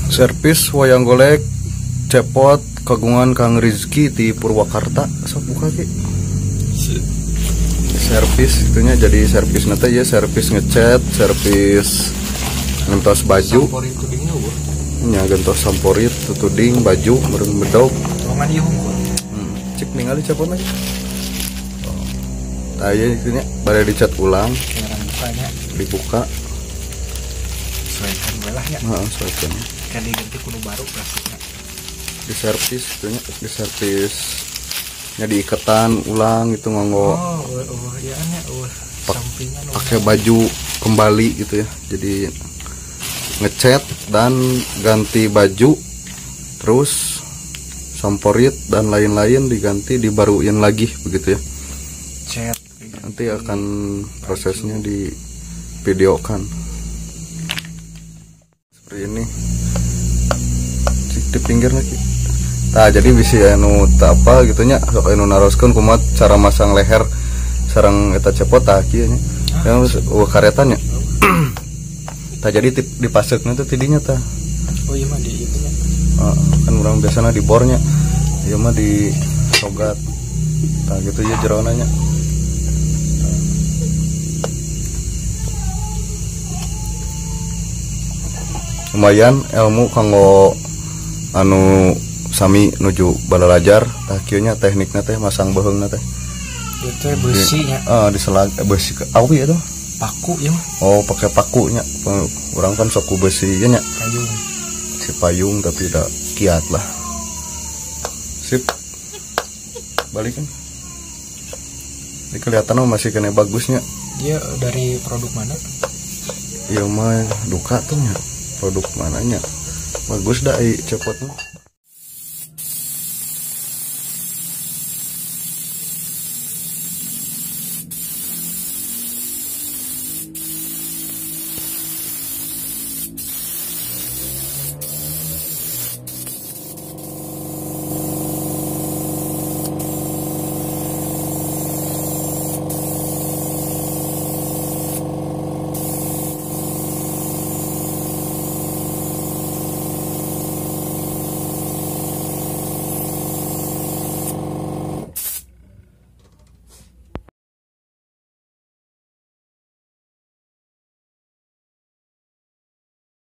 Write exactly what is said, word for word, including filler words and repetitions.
Servis wayang golek cepot kagungan Kang Rizky di Purwakarta. Sok buka ki. Servis itunya jadi servis nanti ya, servis ngecat, servis ngentos baju. Nya gentos samporit, tutuding baju mereng bedog. Hmm, cek ningali cepot lagi. Oh. Tah ieu itunya bade dicat ulang. Dibuka. Sesuaikan belah ya. Heeh, sesuaikan. Kan diganti kudu baru plastiknya. Di servis itunya, di servis nya diiketan ulang itu nganggo. Oh, oh, oh ya nya oh, sampingan pakai baju kembali gitu ya. Jadi ngecat dan ganti baju terus samporit dan lain-lain diganti dibaruin lagi begitu ya. Cat. Nanti akan prosesnya di videokan seperti ini. Di pinggir lagi. Nah jadi bisa anu tak apa gitunya sok anu naroskeun kumaha cara masang leher sareng eta cepot tah kieu nya. Yang uh, karetannya. Tah jadi dipaseukna teh tidinya tah. Oh iya mah di itu nya. Uh, kan urang biasana di bornya. Ieu mah di sogat. Tah gitu ya jerona nya. Lumayan ilmu kanggo anu sami nuju balalajar tah kieu nya teknikna teh masang beheungna teh. Ieu teh besi nya. Heeh, diselag besi awi eta. Paku ya mah. Oh, pakai paku nya. Urang kan sok ku besi nya. Payung. Si payung tapi tidak kiat lah. Sip. Balik kan. Ini kelihatan masih kena bagusnya. Dia dari produk mana? Iya mah duka tuh nya. Produk mananya? Bagus dah i cepotnya.